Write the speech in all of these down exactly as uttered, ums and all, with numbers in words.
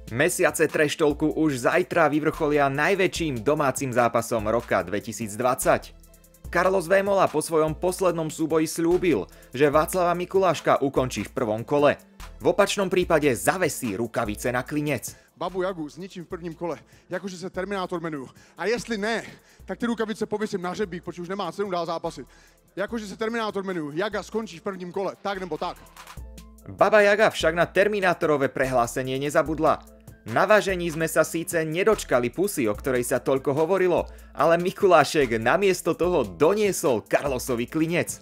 Mesiace treštoľku už zajtra vyvrcholia najväčším domácim zápasom roka dvetisícdvadsať. Carlos Vémola po svojom poslednom súboji sľúbil, že Václava Mikuláška ukončí v prvom kole. V opačnom prípade zavesí rukavice na klinec. Babu Jagu zničím v prvním kole, jakože se Terminátor jmenuju. A jestli ne, tak ty rukavice pověsím na hřebík, protože už nemá cenu dál zápasit. Jakože se Terminátor jmenuju, Jaga skončí v prvním kole, tak nebo tak. Baba Jaga však na Terminátorové prehlásenie nezabudla. Na vážení sme sa síce nedočkali pusy, o ktorej sa toľko hovorilo, ale Mikulášek namiesto toho doniesol Carlosovi klinec.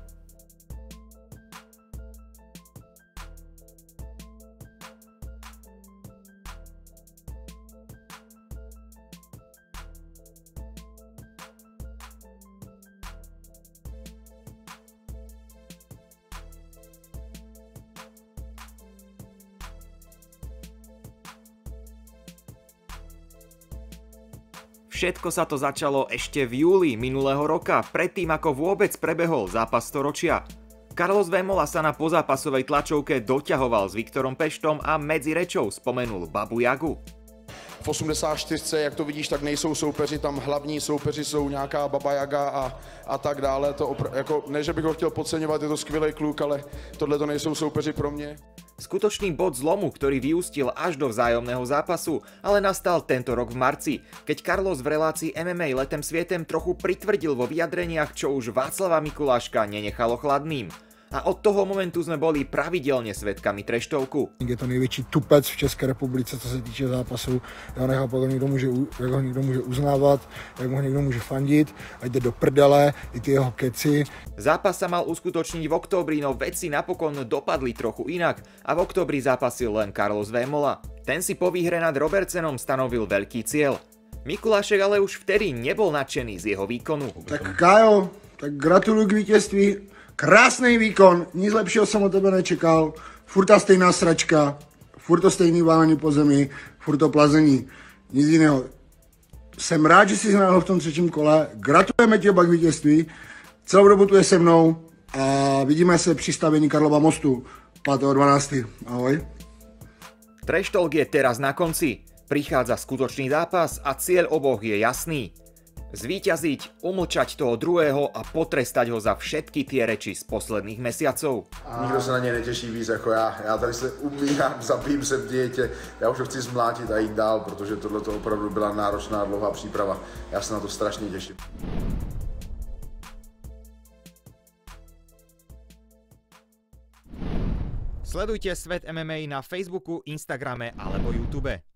Všetko sa to začalo ešte v júli minulého roka, predtým ako vôbec prebehol zápas storočia. Carlos Vémola sa na pozápasovej tlačovke doťahoval s Viktorom Peštom a medzi rečou spomenul Babu Jagu. V osmdesát čtyřce, jak to vidíš, tak nejsou soupeři, tam hlavní soupeři jsou nějaká Baba Jaga a, a tak dále. To opr- jako, ne, že bych ho chtěl podceňovat, je to skvělý kluk, ale tohle to nejsou soupeři pro mě. Skutočný bod zlomu, ktorý vyústil až do vzájomného zápasu, ale nastal tento rok v marci, keď Carlos v relácii em em á Letem svietem trochu pritvrdil vo vyjadreniach, čo už Václava Mikuláška nenechalo chladným. A od toho momentu sme boli pravidelne svedkami treštovku. Je to největší tupec v České republice, co se týče zápasu. Já nechápu, jak ho někdo může, jak ho někdo může uznávat, jak ho někdo může fandit, a jde do prdele, i ty jeho keci. Zápas sa mal uskutočniť v októbri, no veci napokon dopadli trochu inak a v októbri zápasil len Carlos Vémola. Ten si po výhre nad Robertsonom stanovil veľký cieľ. Mikulášek ale už vtedy nebol nadšený z jeho výkonu. Tak Kájo, tak gratuluju k vítězství. Krásný výkon, nic lepšího jsem od tebe nečekal. Furt ta stejná sračka, furt to stejný válení po zemi, furt to plazení. Nic jiného. Jsem rád, že jsi hrál v tom třetím kole. Gratulujeme ti oba k vítězství. Celou dobu tu je se mnou a vidíme se při stavění Karlova mostu pátého dvanásteho Ahoj. Treštalk je teraz na konci. Prichádza skutočný zápas a cieľ oboch je jasný. Zvíťaziť, umlčať toho druhého a potrestať ho za všetky tie reči z posledných mesiacov. Nikdo se na něj netěší víc jako já. Já tady se umíhám, zapím se v dietě, já už ho chci zmlátit a jít dál, protože tohle to opravdu byla náročná dlouhá příprava. Já se na to strašně těším. Sledujte Svet em em á na Facebooku, Instagrame alebo YouTube.